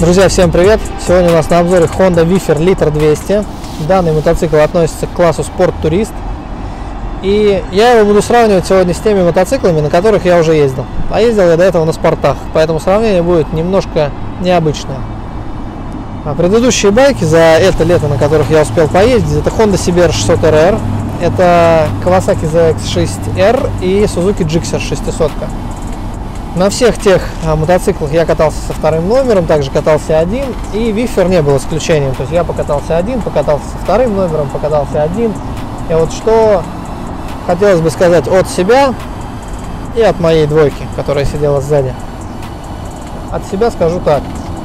Друзья, всем привет! Сегодня у нас на обзоре Honda Wiffer Liter 200. Данный мотоцикл относится к классу Sport Tourist. И я его буду сравнивать сегодня с теми мотоциклами, на которых я уже ездил. А ездил я до этого на спортах, поэтому сравнение будет немножко необычное. А предыдущие байки за это лето, на которых я успел поездить, это Honda CBR 600RR, это Kawasaki ZX6R и Suzuki Gixxer 600. На всех тех мотоциклах я катался со вторым номером, также катался один, и Wiffer не был исключением. То есть я покатался один, покатался со вторым номером, покатался один. И вот что хотелось бы сказать от себя и от моей двойки, которая сидела сзади. От себя скажу так.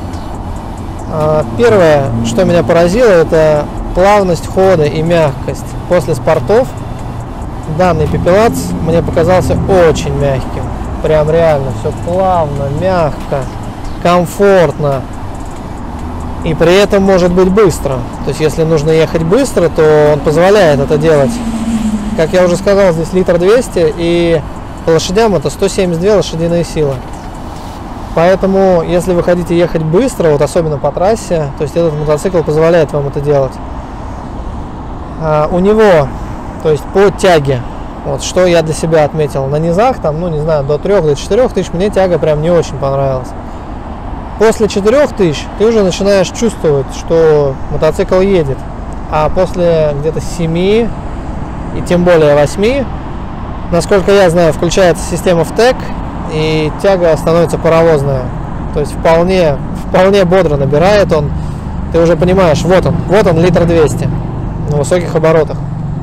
Первое, что меня поразило, это плавность хода и мягкость. После спортов данный пепелац мне показался очень мягким. Прям реально все плавно, мягко, комфортно. И при этом может быть быстро. То есть если нужно ехать быстро, то он позволяет это делать. Как я уже сказал, здесь литр 200, и по лошадям это 172 лошадиные силы. Поэтому, если вы хотите ехать быстро, вот особенно по трассе, то есть этот мотоцикл позволяет вам это делать. У него, то есть по тяге, вот что я для себя отметил, на низах, там, ну не знаю, до 3-4 тысяч мне тяга прям не очень понравилась. После 4000 ты уже начинаешь чувствовать, что мотоцикл едет. А после где-то 7 и тем более 8, насколько я знаю, включается система VTEC, и тяга становится паровозная. То есть вполне бодро набирает он. Ты уже понимаешь, вот он литр 200 на высоких оборотах.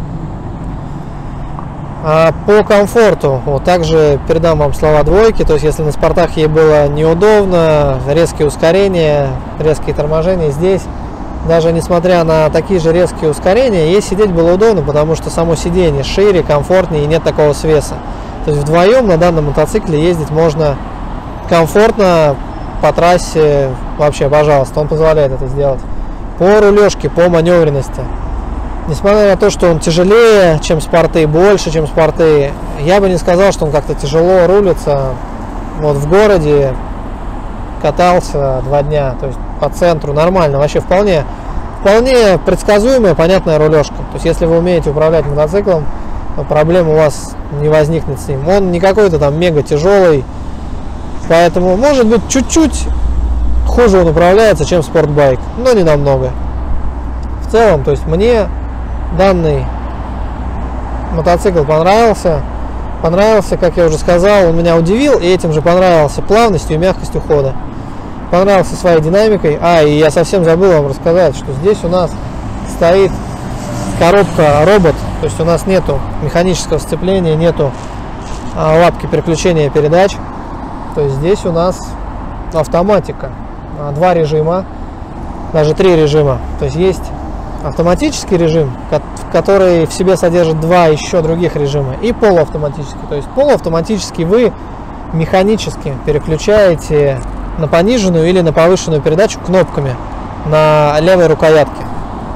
А по комфорту, вот также передам вам слова двойки. То есть если на спортах ей было неудобно, резкие ускорения, резкие торможения, здесь даже несмотря на такие же резкие ускорения, ей сидеть было удобно, потому что само сиденье шире, комфортнее и нет такого свеса. То есть вдвоем на данном мотоцикле ездить можно комфортно по трассе, вообще, пожалуйста, он позволяет это сделать. По рулежке, по маневренности. Несмотря на то, что он тяжелее, чем спорты, больше, чем спорты, я бы не сказал, что он как-то тяжело рулится. Вот в городе катался 2 дня, то есть по центру нормально, вообще вполне предсказуемая, понятная рулежка. То есть если вы умеете управлять мотоциклом, то проблем у вас не возникнет с ним. Он не какой-то там мега тяжелый, поэтому может быть чуть-чуть хуже он управляется, чем спортбайк, но не намного. В целом, то есть мне данный мотоцикл понравился, как я уже сказал, он меня удивил, и этим же понравился плавностью и мягкостью хода. Понравился своей динамикой. И я совсем забыл вам рассказать, что здесь у нас стоит коробка робот, то есть у нас нету механического сцепления, нету лапки переключения передач. То есть здесь у нас автоматика, 2 режима, даже 3 режима. То есть есть автоматический режим, который в себе содержит 2 еще других режима, и полуавтоматический. То есть полуавтоматически вы механически переключаете на пониженную или на повышенную передачу кнопками на левой рукоятке.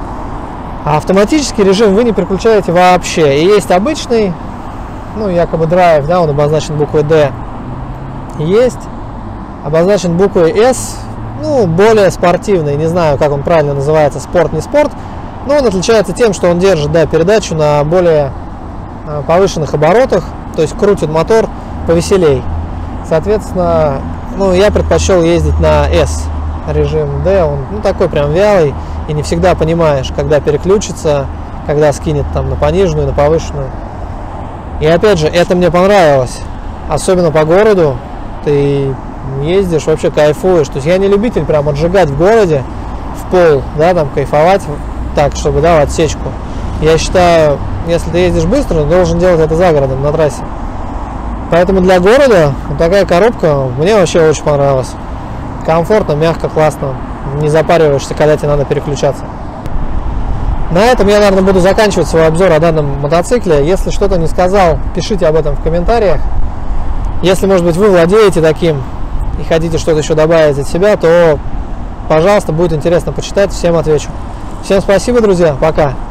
А автоматический режим вы не переключаете вообще. И есть обычный, ну якобы драйв, да, он обозначен буквой D. Есть обозначен буквой S, ну более спортивный, не знаю, как он правильно называется, спорт, не спорт. Но он отличается тем, что он держит, да, передачу на более повышенных оборотах, то есть крутит мотор повеселей. Соответственно, ну, я предпочел ездить на S режим D, он такой прям вялый, и не всегда понимаешь, когда переключится, когда скинет там на пониженную, на повышенную. И опять же, это мне понравилось, особенно по городу, ты ездишь, вообще кайфуешь. То есть я не любитель прям отжигать в городе в пол, да, там кайфовать так, чтобы, да, в отсечку. Я считаю, если ты ездишь быстро, должен делать это за городом, на трассе. Поэтому для города вот такая коробка мне вообще очень понравилась. Комфортно, мягко, классно. Не запариваешься, когда тебе надо переключаться. На этом я, наверное, буду заканчивать свой обзор о данном мотоцикле. Если что-то не сказал, пишите об этом в комментариях. Если, может быть, вы владеете таким и хотите что-то еще добавить от себя, то, пожалуйста, будет интересно почитать, всем отвечу. Всем спасибо, друзья, пока!